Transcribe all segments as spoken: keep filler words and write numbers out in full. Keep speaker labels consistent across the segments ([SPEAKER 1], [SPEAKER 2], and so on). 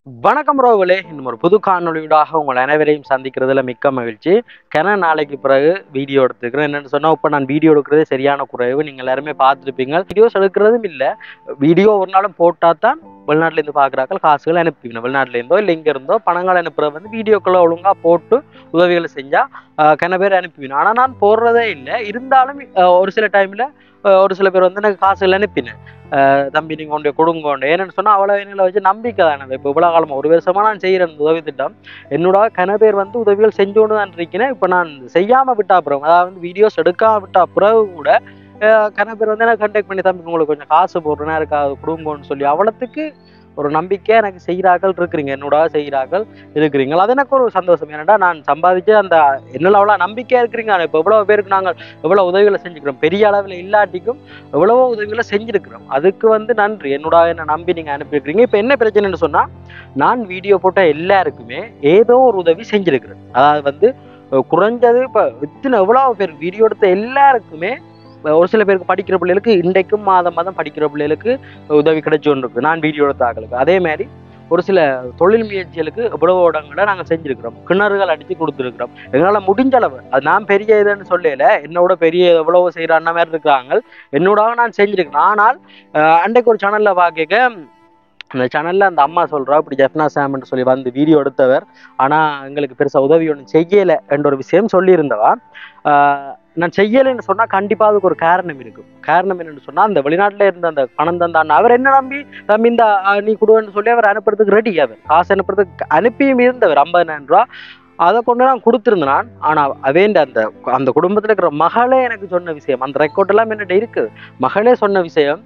[SPEAKER 1] வணக்கம் ரோவலே, இன்னும் ஒரு புது காணொலியூடாக உங்கள் அனைவரையும் சந்திக்கிறதுல மிக்க மகிழ்ச்சி. கன நாளைக்கு பிறகு வீடியோ எடுத்துக்கிறேன். என்னென்னு சொன்னால், இப்போ நான் வீடியோ எடுக்கிறதே சரியான குறைவு. நீங்கள் எல்லாருமே பார்த்துருப்பீங்க. வீடியோஸ் எடுக்கிறதும் இல்லை, வீடியோ ஒரு நாளும் போட்டால் தான் வெளிநாட்டிலேருந்து பார்க்குறாக்கள் காசுகள் அனுப்பிக்கணும். வெளிநாட்டிலேருந்தோ இல்லை இங்கே இருந்தோ பணங்கள் அனுப்புறது வந்து வீடியோக்களை ஒழுங்காக போட்டு உதவிகளை செஞ்சால் கன பேர் அனுப்பிவிடும். ஆனால் நான் போடுறதே இல்லை. இருந்தாலும் ஒரு சில டைமில் ஒரு சில பேர் வந்து எனக்கு காசுகள் அனுப்பினேன். தம்பி நீங்கள் கொண்டு கொடுங்கோண்டு ஏன்னு சொன்னால் அவ்வளோ எண்ணில் வச்சு நம்பிக்கை தானே. இப்போ இவ்வளோ காலமாக ஒரு வருஷமாக நான் செய்கிறேன் உதவி திட்டம். என்னோட கன பேர் வந்து உதவிகள் செஞ்சோன்னு தான் இருக்கிறேன். இப்போ நான் செய்யாமல் விட்டா அப்புறம், அதாவது வீடியோஸ் எடுக்காமல் விட்டா பிறகு கூட கன பேர் வந்து எனக்கு கண்டெக்ட் பண்ணி, தம்பி உங்களுக்கு கொஞ்சம் காசு போடுறேன்னா இருக்கா கொடுங்கோன்னு சொல்லி அவ்வளோத்துக்கு ஒரு நம்பிக்கை எனக்கு செய்கிறார்கள் இருக்கிறீங்க, என்னோட செய்கிறார்கள் இருக்கிறீங்க. அது எனக்கு ஒரு சந்தோஷம். ஏன்னா நான் சம்பாதிச்சு அந்த என்னெல்லாம் அவ்வளோ நம்பிக்கையாக இருக்கிறீங்க. இப்போ எவ்வளோ பேருக்கு நாங்கள் எவ்வளோ உதவிகளை செஞ்சுக்கிறோம், பெரிய அளவில் இல்லாட்டிக்கும் எவ்வளவோ உதவிகளை செஞ்சுருக்கிறோம். அதுக்கு வந்து நன்றி. என்னோட என்ன நம்பி நீங்கள் அனுப்பியிருக்கிறீங்க. இப்போ என்ன பிரச்சனைன்னு சொன்னால், நான் வீடியோ போட்ட எல்லாருக்குமே ஏதோ ஒரு உதவி செஞ்சுருக்கிறேன். அதாவது வந்து குறைஞ்சது இப்போ இத்தனை எவ்வளோ பேர் வீடியோ எடுத்த எல்லாருக்குமே, ஒரு சில பேருக்கு படிக்கிற பிள்ளைகளுக்கு இன்றைக்கும் மாதம் மாதம் படிக்கிற பிள்ளைகளுக்கு உதவி கிடைச்சி ஒன்று இருக்குது நான் வீடியோ எடுத்த ஆக்களுக்கு. அதே மாதிரி ஒரு சில தொழில் முயற்சிகளுக்கு இவ்வளவு இடங்களை நாங்கள் செஞ்சுருக்கிறோம். கிணறுகள் அடித்து கொடுத்துருக்குறோம். எங்களால் முடிஞ்ச அளவு. அது நான் பெரிய இதுன்னு சொல்லல, என்னோட பெரிய எவ்வளவோ செய்கிற அண்ணன் மாதிரி இருக்கிறாங்க, என்னோட நான் செஞ்சுருக்கிறேன். ஆனால் அன்றைக்கு ஒரு சேனலில் பார்க்க, அந்த சேனலில் அந்த அம்மா சொல்கிறா, இப்படி ஜெஃப்னா சாம்னு சொல்லி வந்து வீடியோ எடுத்தவர், ஆனால் எங்களுக்கு பெருசாக உதவி ஒன்றும் செய்யலை என்ற ஒரு விஷயம் சொல்லியிருந்தவா. நான் செய்யலைன்னு சொன்னால் கண்டிப்பாக அதுக்கு ஒரு காரணம் இருக்கும். காரணம் என்னென்னு சொன்னால், அந்த வெளிநாட்டில் இருந்த அந்த பணம் தந்தான் அவர் என்ன நம்பி தம்பி இந்த நீ கொடுன்னு சொல்லி அவர் அனுப்புறதுக்கு ரெடி. அவர் காசு அனுப்புறதுக்கு அனுப்பியும் இருந்தவர் ஐம்பதாயிரம் ரூபா. அதை கொண்டு நான் கொடுத்துருந்தேன். ஆனால் அவேண்ட அந்த அந்த குடும்பத்தில் இருக்கிற மகளே எனக்கு சொன்ன விஷயம், அந்த ரெக்கார்டெல்லாம் என்னட்ட இருக்குது. மகளே சொன்ன விஷயம்,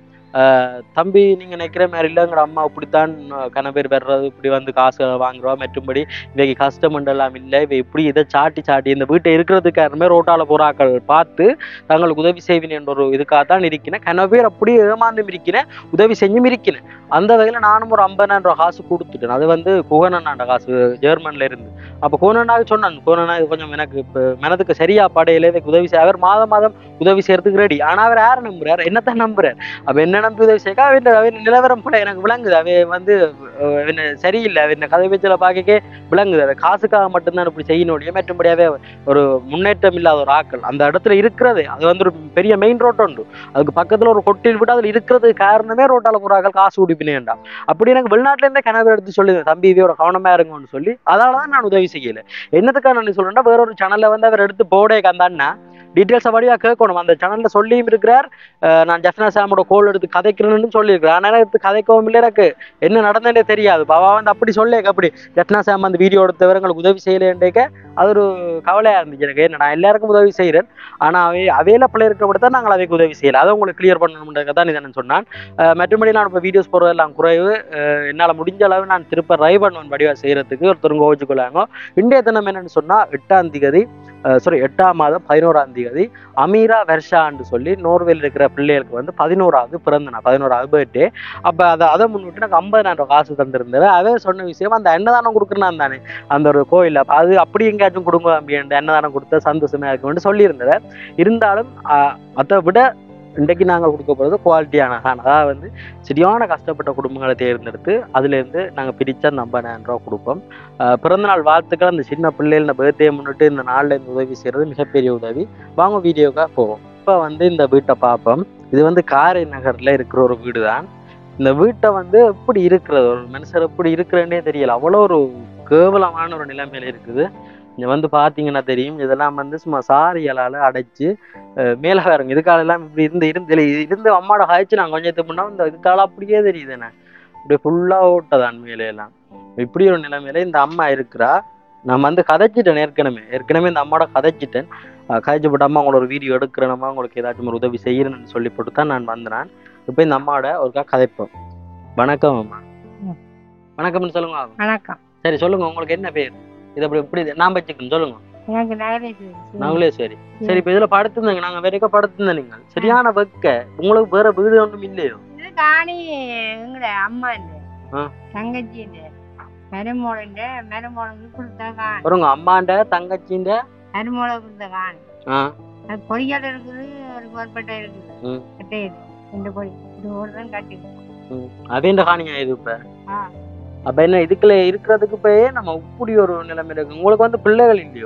[SPEAKER 1] தம்பி நீங்கள் நினைக்கிற மாதிரி இல்லை, எங்களோட அம்மா இப்படித்தான் கன பேர் வர்றது, இப்படி வந்து காசு வாங்குறோம், மற்றும்படி இன்றைக்கு கஷ்டமண்டெல்லாம் இல்லை, இவை இப்படி இதை சாட்டி சாட்டி இந்த வீட்டை இருக்கிறதுக்காருமே ரோட்டால் போராக்கள் பார்த்து தங்களுக்கு உதவி செய்வேன் என்ற ஒரு இதுக்காகத்தான் இருக்கிறேன். கன பேர் அப்படியே ஏமாந்தும் இருக்கிறேன், உதவி செஞ்சும் இருக்கிறேன். அந்த வகையில் நானும் ஒரு ஐம்பதாயிரம் ரூபா காசு கொடுத்துட்டேன். அது வந்து குகனண்ணாண்ட காசு, ஜெர்மனில் இருந்து. அப்போ குகனண்ணாவுக்கு சொன்னான், குகனண்ணா இது கொஞ்சம் எனக்கு இப்போ மனதுக்கு சரியா படையில இதுக்கு உதவி செய்ய, அவர் மாதம் மாதம் உதவி செய்யறதுக்கு ரெடி. ஆனால் அவர் யாரை நம்புறார், என்னத்தான் நம்புறார். அப்போ என்ன நம்பி உதவி செய்ய, அவன் அவன் நிலவரம் கூட எனக்கு விளங்குது. அவ வந்து சரியில்லை, அவன் கதை பேச்சில் பார்க்கவே விளங்குது. அவன் காசுக்காக மட்டும்தான் இப்படி செய்யணும், மற்றும்படியாவே ஒரு முன்னேற்றம் இல்லாத ஒரு ஆக்கள் அந்த இடத்துல இருக்கிறது. அது வந்து ஒரு பெரிய மெயின் ரோட் உண்டு, அதுக்கு பக்கத்தில் ஒரு கொட்டில் விட்டு அதில் இருக்கிறது காரணமே ரோட்டால போறாக்கள் காசு குடிப்பினேன்டா. அப்படி எனக்கு வெளிநாட்டுல இருந்தே கனவு எடுத்து சொல்லுது, தம்பி இதையோட கவனமா இருங்கன்னு சொல்லி. அதனால தான் நான் உதவி செய்யலை. என்னத்துக்காக நான் சொல்றேன்னா, வேற ஒரு சேனல்ல வந்து அவர் எடுத்து போடே கந்தான்னா டீட்டெயில்ஸை வழியாக கேட்கணும். அந்த சேனலில் சொல்லியும் இருக்கிறார், நான் ஜெஃப்னா சாமோட கோல் எடுத்து கதைக்கிறேன்னு சொல்லியிருக்கிறேன். ஆனால் எடுத்து கதைக்கவும் இல்லை, எனக்கு என்ன நடந்தேன்னே தெரியாது. பாபா வந்து அப்படி சொல்லே, அப்படி ஜெஃப்னா சாம் அந்த வீடியோ எடுத்தவர் எங்களுக்கு உதவி செய்யலைன்றேக்க அது ஒரு கவலையாக இருந்துச்சு எனக்கு. என்ன நான் எல்லாருக்கும் உதவி செய்கிறேன், ஆனால் அவை அவையில பிள்ளை இருக்கிறபடி தான் நாங்கள் அவைக்கு உதவி செய்யலை. அதை உங்களுக்கு கிளியர் பண்ணணுன்றதுக்கு தான் இதை நான் சொன்னான். மற்றபடி நான் இப்போ வீடியோஸ் போடுறதெல்லாம் குறைவு. என்னால் முடிஞ்ச அளவு நான் திருப்ப ரை பண்ணுவேன் வடிவாக செய்கிறதுக்கு. ஒருத்தருங்க கோவிச்சுக்கொள்ளாங்க. இன்றைய தினம் என்னென்னு சொன்னால், எட்டாம் தேதி சாரி எட்டாம் மாதம் பதினோராம் தேதி அமீரா வெர்ஷான்னு சொல்லி நோர்வேல இருக்கிற பிள்ளைகளுக்கு வந்து பதினோராவது பிறந்தனா, பதினோராவது பர்த்டே. அப்போ அதை அதை முன்னிட்டு எனக்கு ஐம்பதாயிரம் காசு தந்திருந்தேன். அதே சொன்ன விஷயம், அந்த அன்னதானம் கொடுக்குறேன் தானே அந்த ஒரு கோயிலில், அது அப்படி எங்கேயாச்சும் கொடுங்க அப்படின்ட்டு அன்னதானம் கொடுத்த சந்தோஷமே இருக்குன்னு சொல்லியிருந்தது. இருந்தாலும் அதை விட இன்றைக்கு நாங்கள் கொடுக்க போகிறது குவாலிட்டியான ஹேன். அதாவது வந்து சரியான கஷ்டப்பட்ட குடும்பங்களை தேர்ந்தெடுத்து அதுலேருந்து நாங்கள் பிரித்தா அந்த ஐம்பதாயிரம் ரூபா கொடுப்போம். பிறந்தநாள் வாழ்த்துக்கள் அந்த சின்ன பிள்ளைகள் இந்த பர்த்டே முன்னிட்டு இந்த நாளில் இருந்து உதவி செய்கிறது மிகப்பெரிய உதவி. வாங்க வீடியோக்காக போவோம். இப்போ வந்து இந்த வீட்டை பார்ப்போம். இது வந்து காரை நகரில் இருக்கிற ஒரு வீடு தான். இந்த வீட்டை வந்து எப்படி இருக்கிறது, ஒரு மனுஷர் எப்படி இருக்கிறேன்னே தெரியல, அவ்வளோ ஒரு கேவலமான ஒரு நிலைமையில் இருக்குது. இங்கே வந்து பார்த்தீங்கன்னா தெரியும், இதெல்லாம் வந்து சும்மா சாரியலால் அடைச்சி மேலே வேறுங்க. இதுக்காலெல்லாம் இப்படி இருந்து இருந்து இருந்து அம்மாவோட காய்ச்சி நான் கொஞ்சம் இது பண்ணால் இந்த இதுக்கால அப்படியே தெரியுது என்ன, இப்படியே ஃபுல்லாக ஓட்டதான் மேலையெல்லாம். இப்படி ஒரு நிலைமையில இந்த அம்மா இருக்கிறா. நான் வந்து கதைச்சிட்டேன் ஏற்கனவே ஏற்கனவே இந்த அம்மாவோட கதைச்சிட்டேன். கதைச்சிப்பட்ட அம்மா உங்களோட ஒரு வீடியோ எடுக்கிறேனம்மா, உங்களுக்கு ஏதாச்சும் ஒரு உதவி செய்யணும்னு சொல்லி போட்டு தான் நான் வந்தேன். இப்போ இந்த அம்மாவோட ஒருக்கா கதைப்போம். வணக்கம் அம்மா. வணக்கம்னு சொல்லுங்க. வணக்கம். சரி சொல்லுங்க, உங்களுக்கு என்ன பேர்? இது அப்படி எப்படி நான் வச்சுக்கணும் சொல்லுங்க. நவலேஸ்வரி. சரி, இப்ப இதுல படுத்துருந்தீங்க, நாங்க வேற படுத்துருந்தேன். நீங்க சரியான வெக்க, உங்களுக்கு வேற வீடு ஒன்றும் இல்லையோ?
[SPEAKER 2] காணி எங்கட அம்மா தங்கச்சி மருமோளண்ட மருமோளுக்கு கொடுத்த காணி,
[SPEAKER 1] வருங்க அம்மாண்ட தங்கச்சிண்ட
[SPEAKER 2] மருமோளை கொடுத்த காணி. அது பொடியாட்ட இருக்குது, ஒரு கோர்பட்டை இருக்குது, கட்டை ரெண்டு பொடி இது ஒரு தான் கட்டி.
[SPEAKER 1] அதே இந்த காணியா இது? இப்ப அப்ப என்ன இதுக்குள்ள இருக்கிறதுக்கு போயே நம்ம இப்படி ஒரு நிலைமை இருக்கு. உங்களுக்கு வந்து பிள்ளைகள் இல்லையோ?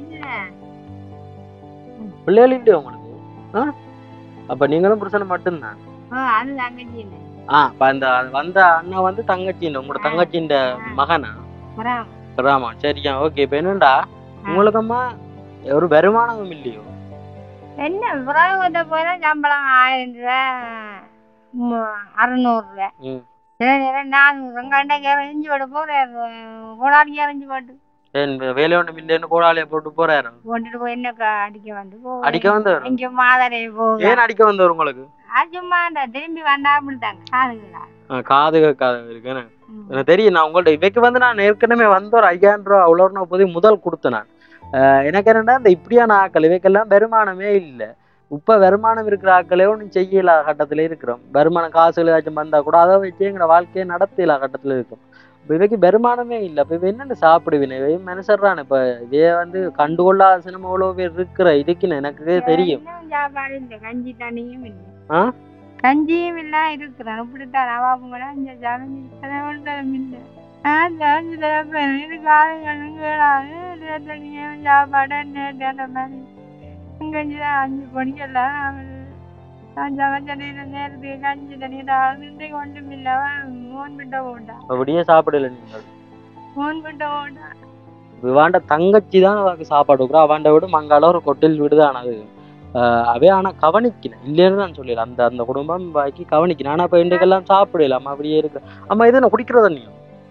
[SPEAKER 1] பிள்ளைகள் இல்லையோ உங்களுக்கு? ஆஹ் அப்ப நீங்களும் புருஷன் மட்டும்தான்? ஆஹ் அந்த வந்த அண்ணா வந்து தங்கச்சின் உங்களோட தங்கச்சின் மகனா? ராமா. சரியா, ஓகே. இப்ப என்னண்டா உங்களுக்கு அம்மா ஒரு வருமானமும் இல்லையோ?
[SPEAKER 2] என்ன விவரத்தை போய் சம்பளம் ஆயிரம் ரூபாய் அறுநூறு ரூபாய் சில நேரம் நானூறு கண்டக்கு இறஞ்சி போட்டு போறாரு. கோடாலிக்கு இறஞ்சி போட்டு
[SPEAKER 1] வேலை ஒன்றும் இல்லைன்னு கோடாலியை போட்டு போறாரு.
[SPEAKER 2] போட்டுட்டு போய் என்ன அடிக்க வந்து
[SPEAKER 1] அடிக்க வந்து
[SPEAKER 2] இங்க மாதரை போகும்.
[SPEAKER 1] ஏன் அடிக்க வந்தவர் உங்களுக்கு?
[SPEAKER 2] சும்மா திரும்பி வந்தா அப்படித்தாங்க காதுங்களா
[SPEAKER 1] காது காது இருக்கு எனக்கு தெரியும். நான் உங்கள்ட்ட இவைக்கு வந்து நான் ஏற்கனவே வந்து ஒரு ஐயாயிரம் ரூபா அவ்வளோ போய் முதல் கொடுத்தேன் நான். எனக்கு என்னன்னா இந்த இப்படியான ஆக்கள் இவைக்கெல்லாம் வருமானமே இல்லை. இப்ப வருமானம் இருக்கிற ஆக்களே ஒன்றும் செய்யலா கட்டத்துல இருக்கிறோம். வருமானம் காசுகள் ஏதாச்சும் வந்தா கூட அதை வச்சு எங்களோட வாழ்க்கையை நடத்தலா கட்டத்துல இருக்கும். இவைக்கு வருமானமே இல்லை. அப்ப இவ என்னென்னு சாப்பிடுவேன் இவை மனுஷர்றான். இப்ப இவைய வந்து கண்டுகொள்ளாத சினிமா அவ்வளவு பேர் இருக்கிற இதுக்குன்னு எனக்கு தெரியும்.
[SPEAKER 2] கஞ்சி தண்ணியும் இல்லை, கஞ்சியும் இல்ல இருக்கிறேன். இப்படித்தான் அவாப்புங்களா இங்க ஜாதகம் இல்லை. இது காலங்களும் சாப்பாடு மாதிரி கஞ்சிதான் அஞ்சு பொடிக்கெல்லாம் நேரத்துக்கு கஞ்சி தண்ணி இன்றைக்கு ஒன்றும் இல்லவா மோன் விட்ட போட்டா
[SPEAKER 1] அப்படியே சாப்பிடல. நீங்கள்
[SPEAKER 2] மோன் விட்ட போட்டா
[SPEAKER 1] இவாண்ட தங்கச்சி தான் அவருக்கு சாப்பாடு கொடுக்குறா. அவாண்ட விட மங்கால ஒரு கொட்டில் விடுதான் அது. அவே ஆனா கவனிக்கணும் இல்லைன்னு நான் சொல்லல. அந்த அந்த குடும்பம் பாக்கி கவனிக்கணும். ஆனா இப்ப இன்றைக்கெல்லாம் சாப்பிடல. அம்மா அப்படியே இருக்கு. அம்மா இது நான் குடிக்கிற தண்ணியும்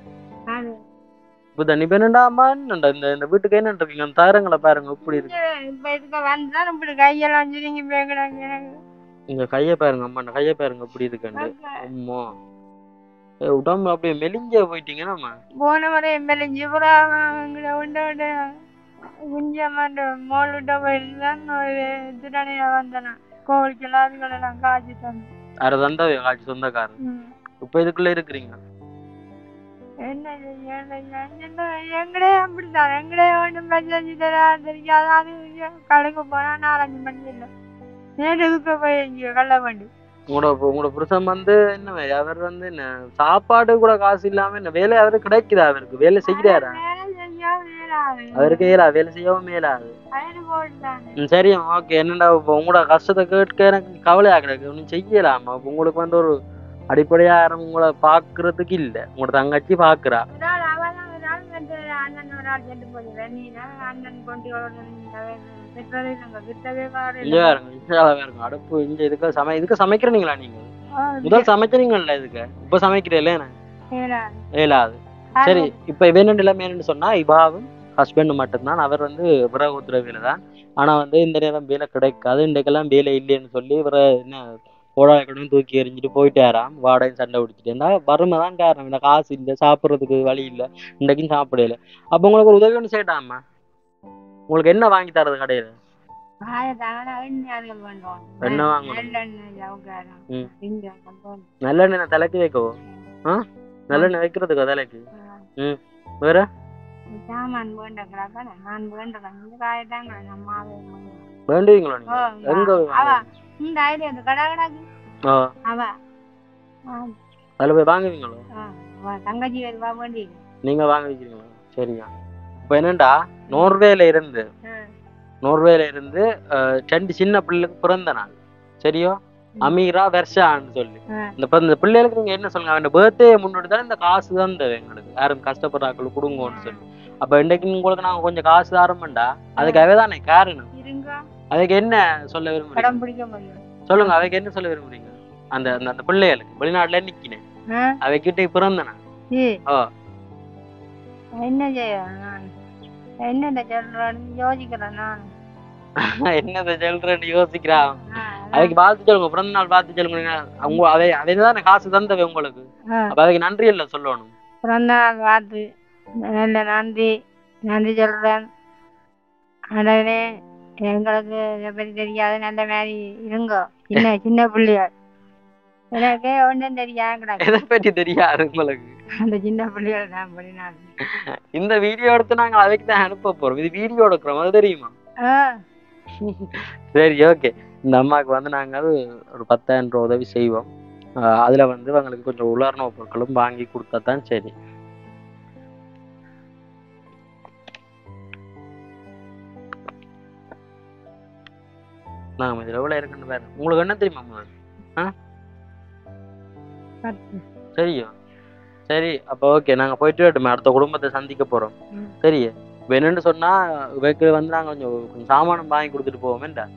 [SPEAKER 1] இப்ப தண்ணி பேருண்டா அம்மா என்னண்டா இந்த இந்த வீட்டுக்கு என்ன இருக்கீங்க அந்த தாரங்களை பாருங்க இப்படி இருக்கு.
[SPEAKER 2] இப்ப இதுக்கு வந்தா இப்படி கையெல்லாம் நீங்க பேக்குறாங்க.
[SPEAKER 1] இங்க கைய பாருங்க அம்மா, கைய பாருங்க இப்படி இருக்குண்டு. அம்மா உடம்பு அப்படியே மெலிஞ்ச போயிட்டீங்கன்னா
[SPEAKER 2] போன முறை மெலிஞ்சு புறா உண்ட குஞ்சமாண்ட மோல் விட்ட போயிருந்தான் திடனையா வந்தனா கோவிலுக்கெல்லாம் அதுகளெல்லாம் காய்ச்சி தந்து
[SPEAKER 1] அரை தந்தாவே காய்ச்சி சொந்தக்காரன். இப்ப இதுக்குள்ள இருக்கிறீங்க
[SPEAKER 2] என்ன எங்களே அப்படித்தான். எங்களே ஒன்றும் பிரச்சனை தெரியாது. அது கடைக்கு போனா நாலஞ்சு மணி இல்லை நேற்றுக்கு போய் இங்க கள்ள வண்டி.
[SPEAKER 1] உங்களோட உங்களோட புருஷன் வந்து என்ன அவர் வந்து என்ன சாப்பாடு கூட காசு இல்லாம என்ன வேலை அவரு கிடைக்குதா? அவருக்கு வேலை செய்யறாரா? அவருக்கு ஏலா வேலை செய்யவும் மேலாது. சரி ஓகே. என்னடா உங்களோட கஷ்டத்தை கேட்க எனக்கு கவலையா கிடக்கு. ஒன்னும் செய்யலாமா? உங்களுக்கு வந்து ஒரு அடிப்படையா யாரும் உங்களை பாக்குறதுக்கு இல்ல. உங்களோட தங்கச்சி பாக்குறா. அடுப்பு இங்க இதுக்கு சமை இதுக்கு சமைக்கிறீங்களா நீங்க? முதல் சமைக்கிறீங்கல்ல இதுக்கு இப்ப சமைக்கிறீல்ல ஏலாது. சரி இப்ப இவன் நிலைமை என்னன்னு சொன்னா இவாவும் ஹஸ்பண்ட் மட்டும்தான். அவர் வந்து விறகு உத்தரவில தான். ஆனா வந்து இந்த நேரம் வேலை கிடைக்காது. இன்றைக்கெல்லாம் வேலை இல்லைன்னு சொல்லி இவரை என்ன கோடாலை கடன் தூக்கி எறிஞ்சிட்டு போயிட்டாராம். வாடகை சண்டை பிடிச்சிட்டு இருந்தா வறுமை தான் காரணம். இந்த காசு இல்லை, சாப்பிட்றதுக்கு வழி இல்லை, இன்றைக்கும் சாப்பிடல. அப்ப உங்களுக்கு ஒரு உதவி ஒன்று செய்யட்டாமா? உங்களுக்கு என்ன வாங்கி தரது கடையில? என்ன வாங்கணும்? நல்லெண்ணெய் தலைக்கு வைக்கவோ? ஆஹ் நல்லெண்ணெய் வைக்கிறதுக்கோ தலைக்கு? ம் வேற வேண்டுவீங்களா நீங்க? எங்க அதுல போய் வாங்குவீங்களோ? நீங்க வாங்க வைக்கிறீங்களா? சரிங்க. இப்ப என்னண்டா நோர்வேல இருந்து நோர்வேல இருந்து ரெண்டு சின்ன பிள்ளைக்கு பிறந்த நாள் சரியோ அமீரா வெர்ஷான்னு சொல்லி இந்த பிள்ளைகளுக்கு நீங்க என்ன சொல்லுங்க? அவன் பர்த்டே முன்னோடி தானே இந்த காசு தான் தருவேன் எங்களுக்கு. யாரும் கஷ்டப்படுறாக்கள் கொடுங்கன்னு சொல்லி. அப்ப இன்றைக்கு உங்களுக்கு நாங்க கொஞ்சம் காசு தரமாண்டா அதுக்காகவே தானே காரணம். அதுக்கு என்ன சொல்ல விரும்புறீங்க? சொல்லுங்க. அவைக்கு என்ன சொல்ல விரும்புறீங்க? அந்த அந்த பிள்ளைகளுக்கு வெளிநாட்டுல நிக்கினேன் அவை கிட்ட பிறந்தனா
[SPEAKER 2] என்ன என்னத சொல்றேன்னு யோசிக்கிறேன் நான்.
[SPEAKER 1] என்னத சொல்றேன்னு யோசிக்கிறான். அவைக்கு பார்த்து சொல்லுங்க. பிறந்த நாள் பார்த்து சொல்லுங்க. அவங்க அவை அவைதானே காசு தந்தவை உங்களுக்கு. அப்ப அவைக்கு நன்றி இல்லை சொல்லணும்.
[SPEAKER 2] பிறந்த நாள் பார்த்து நல்ல நன்றி நன்றி சொல்றேன். அடவே எங்களுக்கு இதை பத்தி தெரியாது. நல்ல மாதிரி இருங்கோ. சின்ன சின்ன பிள்ளைகள் எனக்கு ஒன்றும் தெரியாது.
[SPEAKER 1] எதை பற்றி தெரியாது உங்களுக்கு?
[SPEAKER 2] அந்த சின்ன பிள்ளைகள் தான் பண்ணினாங்க.
[SPEAKER 1] இந்த வீடியோ எடுத்து நாங்க அவைக்கு தான் அனுப்ப போறோம். இது வீடியோ எடுக்கிறோம் அது தெரியுமா? சரி ஓகே. இந்த அம்மாவுக்கு வந்து நாங்கள் ஒரு பத்தாயிரம் ரூபா உதவி செய்வோம். அதுல வந்து அவங்களுக்கு கொஞ்சம் உலர்ண பொருட்களும் வாங்கி கொடுத்தா தான் சரி. நாங்க இதுல எவ்வளவு இருக்குன்னு பாரு. உங்களுக்கு என்ன தெரியுமா முதல்ல? ஆ
[SPEAKER 2] பத்து.
[SPEAKER 1] சரியோ சரி அப்போ ஓகே நாங்க போயிட்டு வரட்டுமே, அடுத்த குடும்பத்தை சந்திக்க போறோம்.
[SPEAKER 2] ம்.
[SPEAKER 1] சரி வேணும்னு சொன்னா இவைக்கு வந்து நாங்க கொஞ்சம் கொஞ்சம் சாமானம் வாங்கி கொடுத்துட்டு போவோமேண்டா.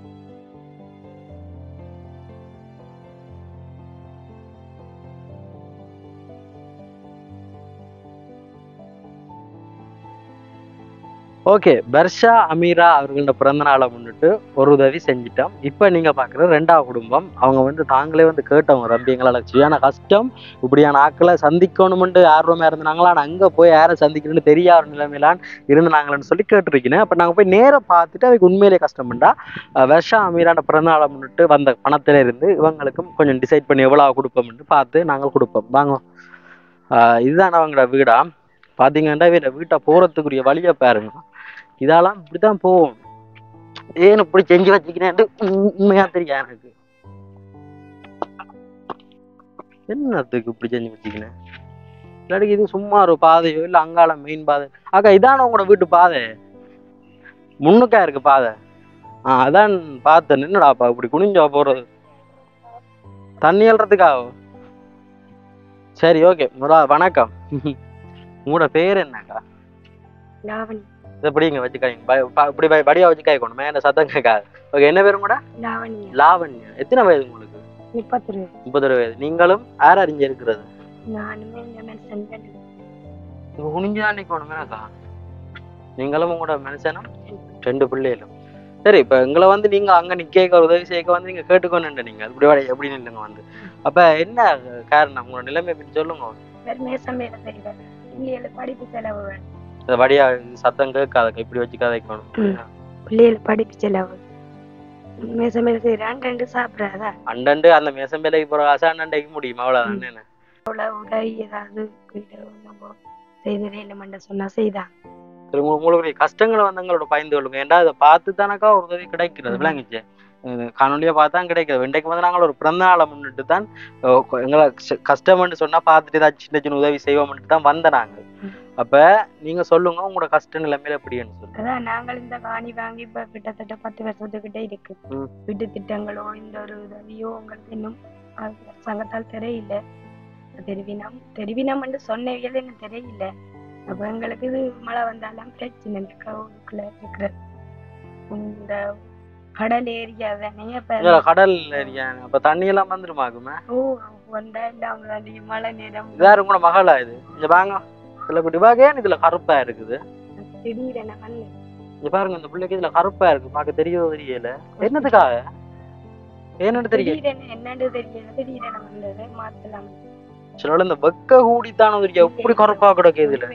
[SPEAKER 1] ஓகே, பர்ஷா அமீரா அவர்களோட பிறந்த நாளை முன்னிட்டு ஒரு உதவி செஞ்சிட்டோம். இப்போ நீங்க பாக்குற ரெண்டாவது குடும்பம், அவங்க வந்து தாங்களே வந்து கேட்டவங்க, தம்பி எங்களால் சரியான கஷ்டம், இப்படியான ஆக்களை சந்திக்கணும்னு ஆர்வமா இருந்தாங்களா, ஆனால் அங்கே போய் யாரை சந்திக்கணும்னு தெரியாத நிலைமையிலான் இருந்தாங்களேன்னு சொல்லி கேட்டிருக்கேன். அப்போ நாங்கள் போய் நேராக பார்த்துட்டு அதுக்கு உண்மையிலே கஷ்டம்டா. பர்ஷா அமீரான பிறந்த நாளை முன்னிட்டு வந்த பணத்தில இருந்து இவங்களுக்கும் கொஞ்சம் டிசைட் பண்ணி எவ்வளவு கொடுப்போம்னு பார்த்து நாங்கள் கொடுப்போம். வாங்க, ஆஹ் இதுதான் அவங்களோட வீடா. பாத்தீங்கன்னா வீட்டை வீட்டை போறதுக்குரிய வழியை பாருங்க. இதெல்லாம் இப்படித்தான் போவோம். ஏன்னு இப்படி செஞ்சு வச்சுக்கிறேன் உண்மையா தெரியும் எனக்கு. என்னத்துக்கு இப்படி செஞ்சு வச்சுக்கிறேன்? இல்லாட்டி இது சும்மா ஒரு பாதையோ இல்ல அங்கால மெயின் பாதை. அக்கா இதான உங்களோட வீட்டு பாதை? முன்னுக்கா இருக்கு பாதை. ஆஹ் அதான் பார்த்தேன். என்னடாப்பா இப்படி குனிஞ்சா போறது? தண்ணி எழுறதுக்காக? சரி ஓகே முதலா வணக்கம். உங்களோட பேர் என்னக்கா?
[SPEAKER 2] லாவணி.
[SPEAKER 1] இப்படி இங்க வச்சுக்காங்க, இப்படி படியா வச்சு காய்க்கணும், மேல சத்தம் கேட்காது. ஓகே, என்ன பேரும் கூட?
[SPEAKER 2] லாவண்யா.
[SPEAKER 1] லாவண்யா. எத்தனை வயது உங்களுக்கு?
[SPEAKER 2] முப்பத்தி ரெண்டு.
[SPEAKER 1] முப்பத்தொரு வயது. நீங்களும் யார் அறிஞ்சு இருக்கிறது?
[SPEAKER 2] நானுமே இந்த மனுஷன்
[SPEAKER 1] குனிஞ்சுதான் நிக்கணுமேக்கா. நீங்களும் உங்களோட மனுஷனும் ரெண்டு பிள்ளைகளும். சரி, இப்ப எங்களை வந்து நீங்க அங்க நிக்க உதவி செய்ய வந்து நீங்க கேட்டுக்கொண்டு நீங்க இப்படி வாடி எப்படி நில்லுங்க வந்து. அப்ப என்ன காரணம் உங்களோட நிலைமை எப்படி சொல்லுங்க.
[SPEAKER 2] படிப்பு செலவு
[SPEAKER 1] வடியா சத்தம் கேட்காத இப்படி வச்சு கதைக்கணும்.
[SPEAKER 2] பிள்ளைகள் படிப்பு செலவு மேசமேல செய்யறான் ரெண்டு சாப்பிடாதா
[SPEAKER 1] அண்டண்டு அந்த மேசமேலைக்கு போற ஆசை அண்டண்டைக்கு முடியுமா? அவ்வளவுதான்.
[SPEAKER 2] அவ்வளவு உதவி ஏதாவது செய்ததே இல்லை சொன்னா செய்தான்.
[SPEAKER 1] உங்களுடைய கஷ்டங்களை வந்து எங்களோட பயந்து கொள்ளுங்க. ஏன்டா இதை பார்த்து தானக்கா ஒரு உதவி கிடைக்கிறது. விளங்கிச்சு காணொலியா பார்த்தா கிடைக்கிறது. இன்றைக்கு வந்து நாங்கள் ஒரு பிறந்த நாளை முன்னிட்டு தான் எங்களை கஷ்டம்னு சொன்னா பார்த்துட்டு ஏதாச்சும் சின்ன சின்ன உதவி செய்வோம்ட்டு தான் வந்த நாங்கள். அப்ப நீங்க சொல்லுங்க உங்களோட கஷ்ட நிலைமையில எப்படின்னு சொல்லுங்க.
[SPEAKER 2] அதான் நாங்கள் இந்த காணி வாங்கி இப்ப கிட்டத்தட்ட பத்து வருஷத்துக்கிட்ட இருக்கு. வீட்டு திட்டங்களோ இந்த ஒரு உதவியோ உங்களுக்கு இன்னும் சங்கத்தால் தெரியல. தெரிவினம் தெரிவினம் என்று சொன்னவியல் எனக்கு தெரியல. அப்ப எங்களுக்கு இது மழை வந்தாலும் பிரச்சனை இந்த கவுக்குள்ள இருக்கிற இந்த கடல் ஏரியா தானே. அப்ப
[SPEAKER 1] கடல் ஏரியா அப்ப தண்ணி எல்லாம் வந்துருமாக்குமே.
[SPEAKER 2] ஓ வந்தா இல்ல மழை நேரம்.
[SPEAKER 1] வேற கூட மகளா இது இங்க வாங்க சில குட்டி பாக்கேன் இதுல கருப்பா இருக்குது.
[SPEAKER 2] திடீரென வந்து
[SPEAKER 1] இங்க பாருங்க இந்த பிள்ளைக்கு இதுல கருப்பா இருக்கு. பார்க்க தெரியோ தெரியல என்னதுக்காக என்னன்னு தெரியல
[SPEAKER 2] என்னன்னு தெரியல. திடீரென வந்தது மாத்தலாம்.
[SPEAKER 1] சில இந்த வெக்க கூடித்தான எப்படி கருப்பா கிடக்கு இதுல.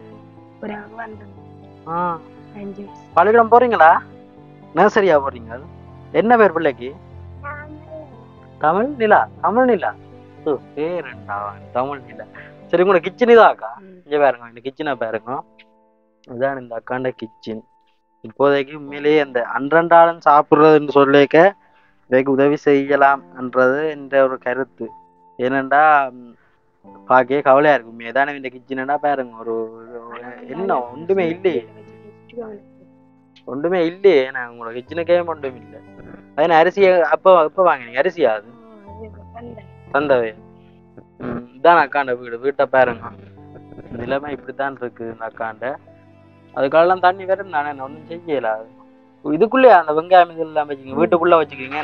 [SPEAKER 1] பள்ளிக்கூடம் போறீங்களா? நர்சரியா போறீங்க? என்ன பேர் பிள்ளைக்கு? தமிழ் நிலா. தமிழ் நிலா பேருண்டா தமிழ் நிலா. சரி உங்களோட கிச்சன் இதாக்கா? இங்க பாருங்க இந்த கிச்சனை பாருங்க. இதான் இந்த அக்காண்ட கிச்சன். இப்போதைக்கு உண்மையிலேயே அந்த அன்றண்டாளன் சாப்பிடுறதுன்னு சொல்லிக்க இதைக்கு உதவி செய்யலாம் என்றது என்ற ஒரு கருத்து. ஏனண்டா பாக்கே கவலையா இருக்கு. உண்மையதானே இந்த கிச்சனா பாருங்க. ஒரு என்ன ஒன்றுமே இல்லையே ஒன்றுமே இல்லையே. நான் உங்களோட கிச்சனுக்கே ஒன்றும் இல்லை. அதனால அரிசியை அப்போ அப்போ வாங்கினீங்க அரிசியா? அது தந்தவே. உம் இதான் அக்காண்ட வீடு. வீட்டை பாருங்க நிலைமை இப்படித்தான் இருக்கு இந்த அக்காண்ட. அதுக்காகலாம் தண்ணி வேற நானே ஒன்றும் செய்யல. இதுக்குள்ளே அந்த வெங்காயம் இதெல்லாம் வச்சுக்கீங்க வீட்டுக்குள்ள வச்சுக்கீங்க.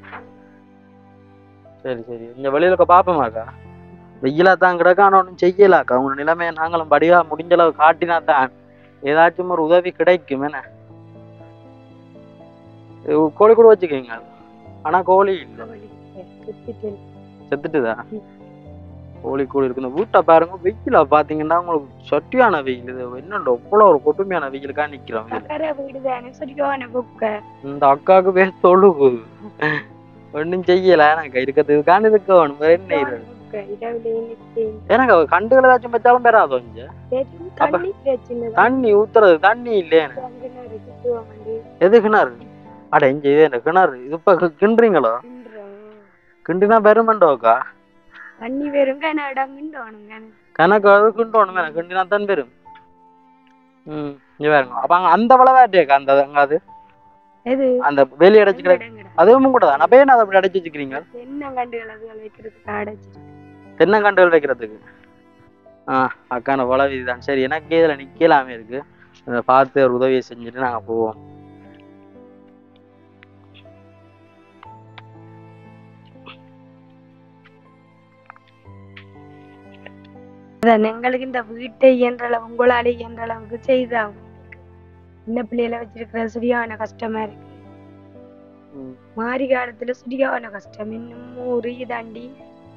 [SPEAKER 1] சரி சரி இந்த வெளியில பாப்போமாக்கா? வெயிலா தான் கிடக்கான ஒன்றும் செய்யலாக்கா. உங்க நிலைமையை நாங்களும் படியா முடிஞ்ச அளவு காட்டினா தான் ஏதாச்சும் ஒரு உதவி கிடைக்கும். என்ன கோழி கூட வச்சுக்கீங்க. ஆனா கோழி இல்லை செத்துட்டுதா? கோழி கோழி இருக்கு. இந்த வீட்டை பாருங்க வெயில பாத்தீங்கன்னா உங்களுக்கு சொட்டியான வெயில். இது என்னண்டோ அவ்வளோ ஒரு கொடுமையான வெயிலுக்கா நிக்கிறோம். இந்த அக்காவுக்கு பேர் தொழுகுது ஒன்னும் செய்யல. எனக்கு இருக்கிறதுக்கான இதுக்கு ஒண்ணு என்ன எனக்கு கண்டுகள் ஏதாச்சும் வச்சாலும் பெறாதோ இங்க தண்ணி ஊத்துறது தண்ணி இல்லையே. எது கிணறு? அட இங்க இது என்ன கிணறு? இது இப்ப கிண்டுறீங்களோ? கிண்டினா பெருமண்டோக்கா
[SPEAKER 2] தண்ணி வெறும்
[SPEAKER 1] கணக்கு கிண்டோணும் எனக்கு கிண்டினா தான் பெரும். ம் இங்க பாருங்க. அப்ப அங்க அந்த வளவாட்டியக்கா அந்த அங்க அது
[SPEAKER 2] எது
[SPEAKER 1] அந்த வேலி அடைச்சிக்கிற அதுவும் கூட தான். அப்ப ஏன் அதை அப்படி அடைச்சி வச்சுக்கிறீங்க?
[SPEAKER 2] தென்னங்கண்டுகள் அது வைக்கிறதுக்கு அடைச்சி.
[SPEAKER 1] தென்னங்கண்டுகள் வைக்கிறதுக்கு. ஆ அக்கான வளவி தான். சரி, எனக்கு இதில் நிற்கலாமே இருக்கு. அதை பார்த்து ஒரு உதவியை செஞ்சுட்டு நாங்கள் போவோம்.
[SPEAKER 2] எங்களுக்கு இந்த வீட்டை இயன்ற அளவு உங்களாலே இயன்ற அளவுக்கு செய்தாகும். இந்த பிள்ளைகளை வச்சிருக்கிற சரியான கஷ்டமா இருக்கு. மாறி காலத்துல சரியான கஷ்டம். இன்னும் ஊரு தாண்டி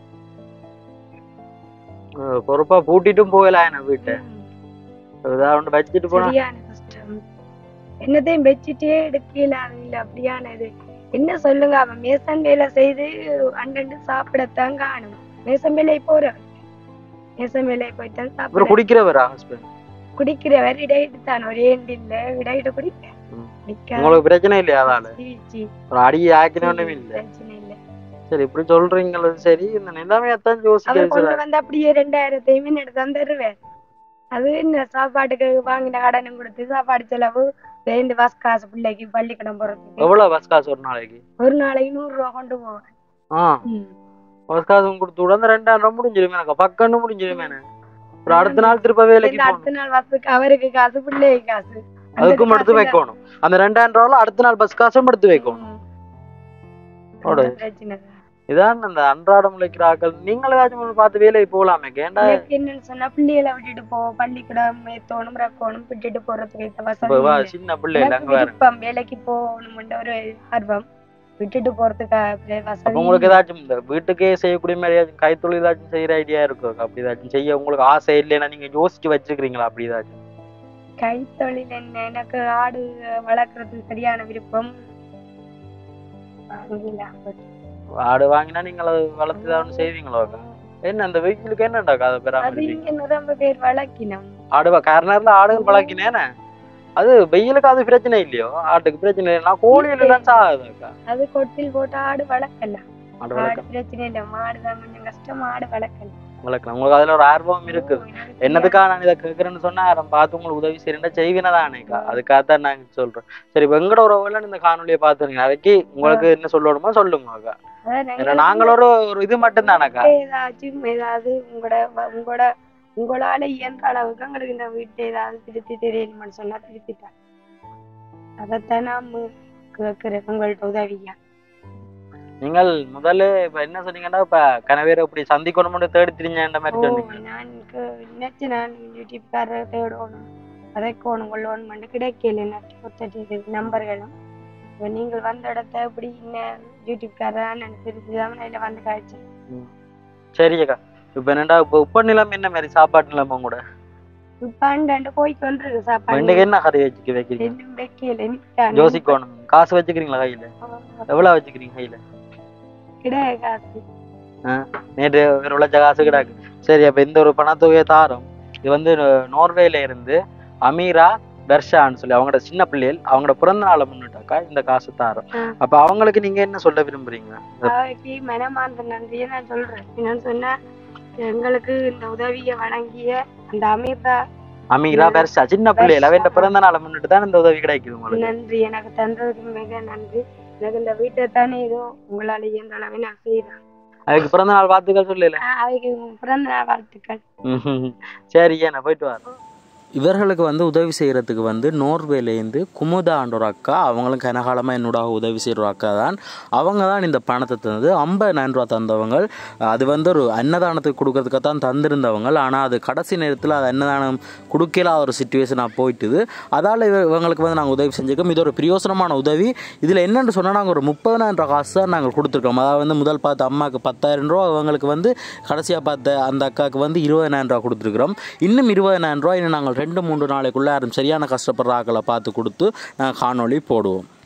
[SPEAKER 1] பொறுப்பா பூட்டிட்டும் போகலாம் என்ன வீட்டை ஏதாவது வச்சுட்டு போனா
[SPEAKER 2] சரியான கஷ்டம். என்னதையும் வச்சுட்டே எடுக்கலாம் இல்ல அப்படியான இது என்ன சொல்லுங்க. அவன் மேசன் வேலை செய்து அண்டண்டு சாப்பிடத்தான் காணும். மேசன் வேலை போற மேசன் வேலை போய்தான் சாப்பிட.
[SPEAKER 1] குடிக்கிறவரா ஹஸ்பண்ட்?
[SPEAKER 2] குடிக்கிறவர் இடையிட்டு தான் ஒரே இல்ல இடையிட்டு குடிக்க.
[SPEAKER 1] உங்களுக்கு பிரச்சனை இல்லையா? அதால ஒரு அடியை ஆக்கினோன்னு இல்ல
[SPEAKER 2] பிரச்சனை இல்ல.
[SPEAKER 1] சரி, இப்படி சொல்றீங்களா? சரி, இந்த நிலைமையத்தான் யோசிக்கிறேன்.
[SPEAKER 2] வந்து அப்படியே ரெண்டாயிரத்தையுமே எடுத்து தந்துருவேன். அது என்ன சாப்பாட்டுக்கு வாங்கின கடனும் கொடுத்து சாப்பாடு செலவு ரெண்டு பஸ் காசு பிள்ளைக்கு பள்ளிக்கூடம் போறதுக்கு.
[SPEAKER 1] எவ்வளவு பஸ் காசு ஒரு நாளைக்கு?
[SPEAKER 2] ஒரு நாளைக்கு நூறு ரூபா கொண்டு போவேன்.
[SPEAKER 1] ஆஹ் பஸ் காசும் கொடுத்து விட அந்த ரெண்டாயிரம் ரூபாய் முடிஞ்சிருமே. எனக்கு பக்கன்னு முடிஞ்சிருமே. ஒரு அடுத்த நாள் திருப்ப வேலைக்கு
[SPEAKER 2] அடுத்த நாள் பஸ்ஸுக்கு அவருக்கு காசு பிள்ளைக்கு காசு
[SPEAKER 1] அதுக்கும் எடுத்து வைக்கணும். அந்த ரெண்டாயிரம் ரூபாய் அடுத்த நாள் பஸ் காசும் எடுத்து வைக்கணும். இதான் அந்த அன்றாடம் உழைக்கிற ஆக்கள். நீங்க ஏதாச்சும் பார்த்து வேலைக்கு போகலாமே. கேண்டா
[SPEAKER 2] என்னன்னு சொன்னா பிள்ளைகளை விட்டுட்டு போ பள்ளிக்கூடம் மேத்தோணும் ரக்கோணும் விட்டுட்டு போறதுக்கு
[SPEAKER 1] சின்ன பிள்ளைல
[SPEAKER 2] விருப்பம். வேலைக்கு போகணும் ஒரு ஆர்வம். விட்டுட்டு போறதுக்கு
[SPEAKER 1] உங்களுக்கு ஏதாச்சும் இந்த வீட்டுக்கே செய்யக்கூடிய மாதிரி ஏதாச்சும் கைத்தொழில் ஏதாச்சும் செய்யற ஐடியா இருக்கும்? அப்படி ஏதாச்சும் செய்ய உங்களுக்கு ஆசை இல்லைன்னா நீங்க யோசிச்சு வச்சிருக்கீங்களா? அப்படி ஏதாச்சும்
[SPEAKER 2] கைத்தொழில் என்ன? எனக்கு ஆடு வளர்க்கறது சரியான விருப்பம்.
[SPEAKER 1] ஆடு வாங்கினா நீங்க வளர்த்துதான் செய்வீங்களோ? என்ன அந்த வெயிலுக்கு என்னண்டா கதை
[SPEAKER 2] பேர் வளர்க்கினோம்
[SPEAKER 1] ஆடு காரணம் ஆடுகள் வளர்க்கினேன்னு. அது வெயிலுக்கு அது பிரச்சனை இல்லையோ? ஆட்டுக்கு பிரச்சனை இல்லையா? கோழி எல்லாம் சாகுதாக்கா.
[SPEAKER 2] அது கொட்டில் போட்டு ஆடு வளர்க்கலாம். ஆடு பிரச்சனை இல்லை. மாடுதான் கொஞ்சம் கஷ்டம். ஆடு வளர்க்கலாம்
[SPEAKER 1] வளர்க்கலாம். உங்களுக்கு அதுல ஒரு ஆர்வம் இருக்குது. என்னதுக்காக நான் இதை கேட்கறேன்னு சொன்னா யாரும் பார்த்து உங்களுக்கு உதவி செய்யறா செய்வினதானேக்கா. அதுக்காகத்தான் நாங்க சொல்றோம். சரி, எங்கட உறவுல இந்த காணொலியை பார்த்துருங்க. அதுக்கு உங்களுக்கு என்ன சொல்லணுமோ சொல்லுங்க அக்கா. நாங்கள ஒரு ஒரு இது மட்டும் தானக்கா.
[SPEAKER 2] ஏதாச்சும் ஏதாவது உங்களோட உங்களோட உங்களால இயன்ற அளவுக்கு எங்களுக்கு இந்த வீட்டை ஏதாவது திருத்தி தெரியணும்னு சொன்னா திருத்திட்டேன். அதைத்தான் நான் கேட்கிறேன் உங்கள்ட்ட உதவியா.
[SPEAKER 1] நீங்கள் முதல்ல இப்ப என்ன சொன்னீங்கன்னா இப்ப கனவேரை இப்படி சந்திக்கணும்னு தேடி திரிஞ்ச மாதிரி சொன்னீங்க.
[SPEAKER 2] நான் நினைச்சு நான் யூடியூப்கார தேடணும் அதைக்கோணும் கொள்ளணும் கிடைக்கல எனக்கு நம்பர்களும். இப்போ நீங்கள் வந்த இடத்த இப்படி இன்னும் யூடியூப்காரன் தெரிஞ்சுதான் இதில் வந்து காய்ச்சி.
[SPEAKER 1] சரி அக்கா. இப்ப என்னடா இப்ப உப்ப நிலம் என்ன மாதிரி சாப்பாட்டு நிலமும் கூட
[SPEAKER 2] உப்பாண்டு போய் சொல்றது சாப்பாடு
[SPEAKER 1] என்ன கறி வச்சுக்க வைக்கிறீங்க? யோசிக்கணும். காசு வச்சுக்கிறீங்களா கையில? எவ்வளவு வச்சுக்கிறீங்க கையில?
[SPEAKER 2] கிடையாது காசு.
[SPEAKER 1] நேற்று வேற உழைச்ச காசு கிடாக்கு. சரி, அப்ப இந்த ஒரு பணத்தொகையை தாரோம். இது வந்து நோர்வேல இருந்து அமீரா தர்ஷான்னு சொல்லி அவங்களோட சின்ன பிள்ளைகள் அவங்களோட பிறந்த நாளை முன்னிட்டாக்கா இந்த காசு தாரோம். அப்ப அவங்களுக்கு நீங்க என்ன சொல்ல விரும்புறீங்க?
[SPEAKER 2] மனமார்ந்த நன்றியை நான் சொல்றேன். என்னன்னு சொன்னா எங்களுக்கு இந்த உதவியை வழங்கிய அந்த அமீரா
[SPEAKER 1] அமீரா தர்ஷா சின்ன பிள்ளைகள் அவன் பிறந்த நாளை முன்னிட்டு தான் இந்த உதவி கிடைக்குது உங்களுக்கு.
[SPEAKER 2] நன்றி. எனக்கு தந்ததுக்கு மிக நன்றி. எனக்கு இந்த வீட்டை தானே ஏதோ உங்களால இயன்ற அளவு நான் செய்யறேன்.
[SPEAKER 1] அதுக்கு பிறந்த நாள் வாழ்த்துக்கள் சொல்லல?
[SPEAKER 2] அதுக்கு பிறந்த நாள் வாழ்த்துக்கள்.
[SPEAKER 1] சரி, நான் போயிட்டு வரேன். இவர்களுக்கு வந்து உதவி செய்கிறதுக்கு வந்து நோர்வேலேருந்து குமுதான்ற ஒரு அக்கா, அவங்களும் கனகாலமாக என்னோட உதவி செய்கிற ஒரு அக்கா தான். அவங்க தான் இந்த பணத்தை தந்தது. ஐம்பதாயிரம் ரூபா தந்தவங்க. அது வந்து ஒரு அன்னதானத்துக்கு கொடுக்கறதுக்காக தான் தந்திருந்தவங்க. ஆனால் அது கடைசி நேரத்தில் அது அன்னதானம் கொடுக்கலாத ஒரு சுச்சுவேஷனாக போயிட்டுது. அதால் இவங்களுக்கு வந்து நாங்கள் உதவி செஞ்சுருக்கோம். இது ஒரு பிரயோசனமான உதவி. இதில் என்னென்னு சொன்னால் நாங்கள் ஒரு முப்பதாயிரம் ரூபா காசு தான் நாங்கள் கொடுத்துருக்கோம். அதாவது வந்து முதல் பார்த்த அம்மாவுக்கு பத்தாயிரம் ரூபா, அவங்களுக்கு வந்து கடைசியாக பார்த்த அந்த அக்காவுக்கு வந்து இருபதாயிரம் ரூபா கொடுத்துருக்குறோம். இன்னும் இருபதாயிரம் ரூபா இன்னும் நாங்கள் ரெண்டு மூன்று நாளைக்குள்ளே யாரும் சரியான கஷ்டப்படுற ஆக்களை பார்த்து கொடுத்து நாங்கள் காணொளி போடுவோம்.